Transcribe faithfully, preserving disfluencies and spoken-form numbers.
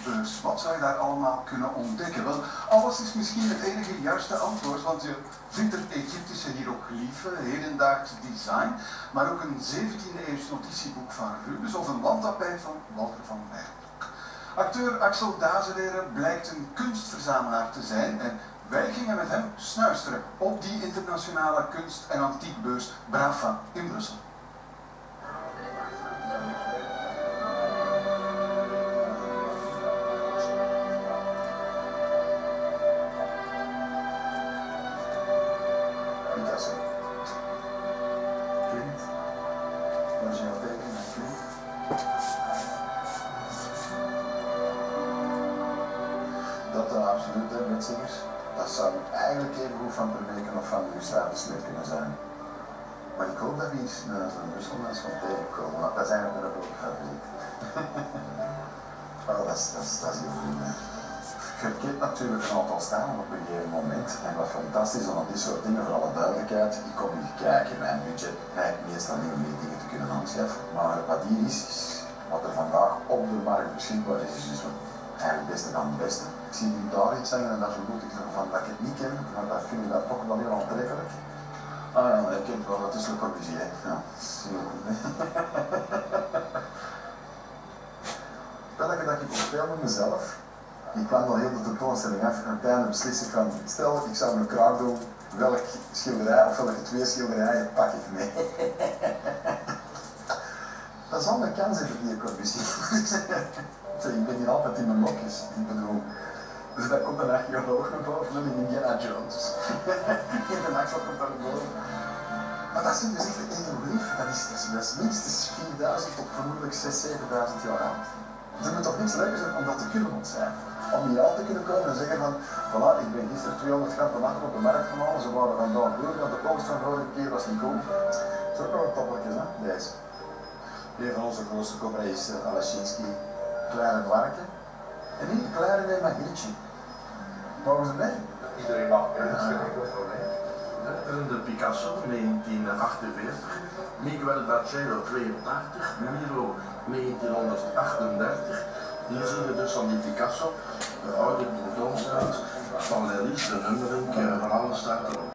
antiekbeurs. Wat zou je daar allemaal kunnen ontdekken? Wel, alles is misschien het enige juiste antwoord, want je vindt er Egyptische hieroglyphen, hedendaags design, maar ook een zeventiende eeuws notitieboek van Rubens of een wandtapijt van Walter van Rijbroek. Acteur Axel Dazeleere blijkt een kunstverzamelaar te zijn en wij gingen met hem snuisteren op die internationale kunst- en antiekbeurs BRAFA in Brussel. Picasso. Klimt. Origineel tekenen, Klimt. Dat uh, absoluut, hè, metzingers. Dat zou eigenlijk even goed van Vermeeken of van Gustavus Smit kunnen zijn. Maar ik hoop dat we eens naar zo'n Brusselmens van tegenkomen, want dat is eigenlijk een grote favoriet. Oh, dat is, dat is, dat is heel goed, hè. Je kent natuurlijk een aantal staan op een gegeven moment. En wat fantastisch is, aan dit soort dingen, voor alle duidelijkheid, ik kom niet kijken, mijn budget rijdt meestal niet om die dingen te kunnen aanschaffen. Maar wat hier is, is wat er vandaag op de markt beschikbaar is, is dus eigenlijk het beste dan het beste. Ik zie die daar iets zeggen en dat vermoed ik van dat ik het niet ken, maar dat vind ik dat toch wel heel aantrekkelijk. Ah ja, ik ken het wel, dat is Le Corbusier. Ja, welke dat ik opspeel met mezelf. Ik kwam al heel de tentoonstelling af en uiteindelijk beslis ik van, stel ik zou mijn kraak doen, welk schilderij of welke twee schilderijen pak ik mee. Dat is al mijn kans hebben die Corbusier. Ik ben hier altijd in mijn mokjes, ik bedoel. Dus daar komt een archeoloog naar boven, een Indiana Jones. In de nacht komt daar naar boven. Maar dat zijn dus echt een hieroglyph, dat is, dat is, dat is minstens vierduizend tot vermoedelijk zesduizend, zevenduizend jaar oud. Er moet toch niks leuker zijn om dat te kunnen ontcijferen. Om hier al te kunnen komen en zeggen van, voilà, ik ben gisteren tweehonderd gram tomaten op de markt genomen, ze waren vandaag goed, want de oogst van vorige keer was niet goed. Dat is ook nog een toppeltje, hè, deze. Een van onze grootste koppen is uh, Alashinsky, kleine dwarken. En niet de kleine, nee, maar Grietje. Mogen ze mee? Iedereen mag mee, dat is geen enkel probleem. De Picasso, negentien achtenveertig, Miguel Baccello, tweeëntachtig, Miro, negentienhonderdachtendertig. Hier zien we dus van die Picasso, de oude tentoonstelling, van Lelis, de nummering, van alles staat erop.